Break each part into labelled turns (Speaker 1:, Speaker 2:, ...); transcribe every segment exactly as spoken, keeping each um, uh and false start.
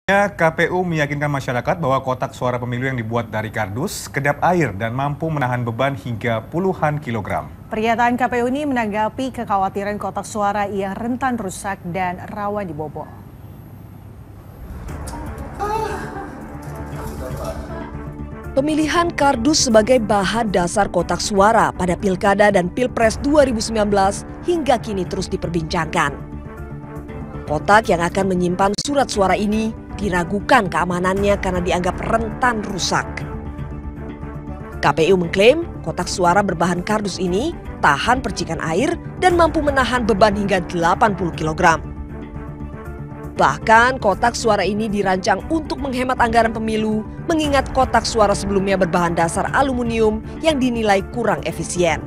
Speaker 1: K P U meyakinkan masyarakat bahwa kotak suara pemilu yang dibuat dari kardus, kedap air, dan mampu menahan beban hingga puluhan kilogram.
Speaker 2: Pernyataan K P U ini menanggapi kekhawatiran kotak suara yang rentan rusak dan rawan dibobol.
Speaker 3: Pemilihan kardus sebagai bahan dasar kotak suara pada Pilkada dan Pilpres dua ribu sembilan belas hingga kini terus diperbincangkan. Kotak yang akan menyimpan surat suara ini diragukan keamanannya karena dianggap rentan rusak. K P U mengklaim kotak suara berbahan kardus ini tahan percikan air dan mampu menahan beban hingga delapan puluh kilogram. Bahkan kotak suara ini dirancang untuk menghemat anggaran pemilu mengingat kotak suara sebelumnya berbahan dasar aluminium yang dinilai kurang efisien.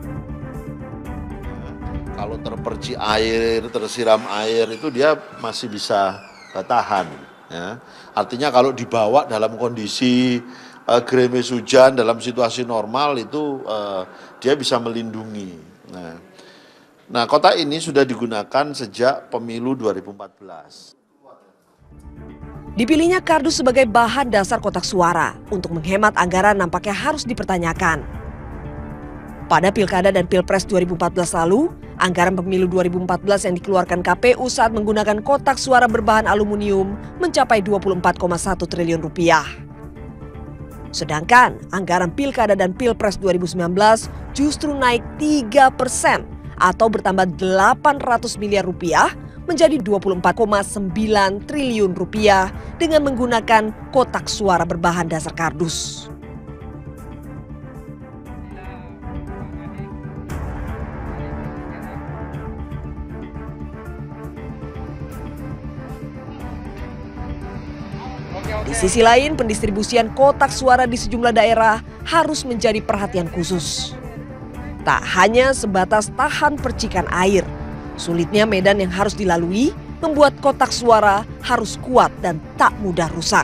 Speaker 4: Kalau terpercik air, tersiram air itu dia masih bisa tahan. Ya. Artinya kalau dibawa dalam kondisi uh, gerimis hujan dalam situasi normal itu uh, dia bisa melindungi. Nah, nah kotak ini sudah digunakan sejak pemilu dua ribu empat belas.
Speaker 3: Dipilihnya kardus sebagai bahan dasar kotak suara untuk menghemat anggaran nampaknya harus dipertanyakan. Pada Pilkada dan Pilpres dua ribu empat belas lalu, anggaran pemilu dua ribu empat belas yang dikeluarkan K P U saat menggunakan kotak suara berbahan aluminium mencapai dua puluh empat koma satu triliun rupiah. Sedangkan anggaran Pilkada dan Pilpres dua ribu sembilan belas justru naik tiga persen atau bertambah delapan ratus miliar rupiah menjadi dua puluh empat koma sembilan triliun rupiah dengan menggunakan kotak suara berbahan dasar kardus. Di sisi lain, pendistribusian kotak suara di sejumlah daerah harus menjadi perhatian khusus. Tak hanya sebatas tahan percikan air, sulitnya medan yang harus dilalui membuat kotak suara harus kuat dan tak mudah rusak.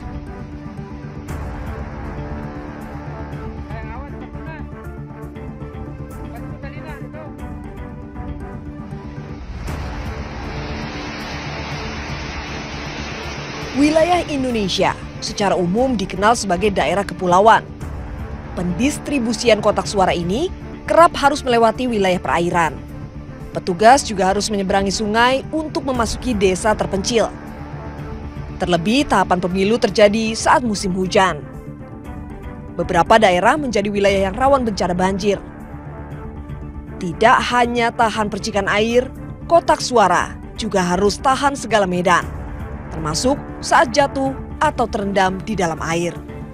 Speaker 3: Wilayah Indonesia secara umum dikenal sebagai daerah kepulauan. Pendistribusian kotak suara ini kerap harus melewati wilayah perairan. Petugas juga harus menyeberangi sungai untuk memasuki desa terpencil. Terlebih tahapan pemilu terjadi saat musim hujan. Beberapa daerah menjadi wilayah yang rawan bencana banjir. Tidak hanya tahan percikan air, kotak suara juga harus tahan segala medan, termasuk saat jatuh atau terendam di dalam air.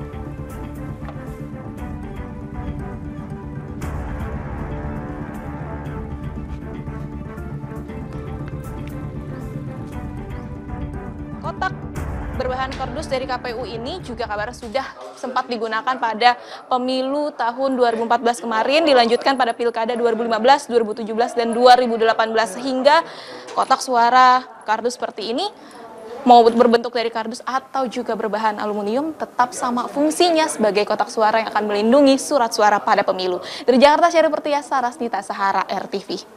Speaker 5: Kotak berbahan kardus dari K P U ini juga kabarnya sudah sempat digunakan pada pemilu tahun dua ribu empat belas kemarin, dilanjutkan pada Pilkada dua ribu lima belas, dua ribu tujuh belas, dan dua ribu delapan belas, sehingga kotak suara kardus seperti ini mau berbentuk dari kardus atau juga berbahan aluminium tetap sama fungsinya sebagai kotak suara yang akan melindungi surat suara pada pemilu. Dari Jakarta, Syarif Pertiasa, Rasnita Sahara, R T V.